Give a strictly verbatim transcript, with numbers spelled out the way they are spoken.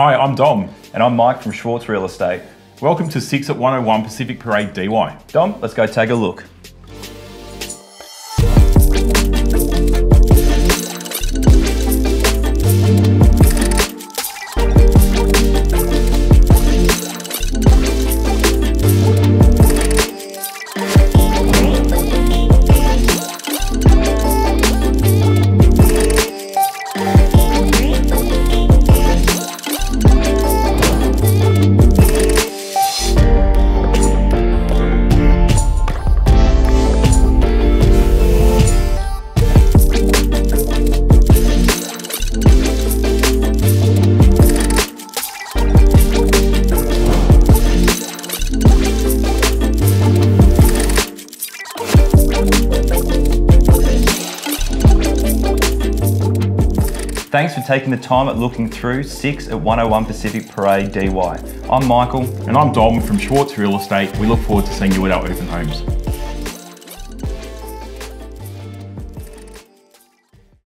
Hi, I'm Dom. And I'm Mike from Schwartz Real Estate. Welcome to six at one oh one Pacific Parade D Y. Dom, let's go take a look. Thanks for taking the time at looking through six at one oh one Pacific Parade D Y. I'm Michael. And I'm Dom from Schwartz Real Estate. We look forward to seeing you at our open homes.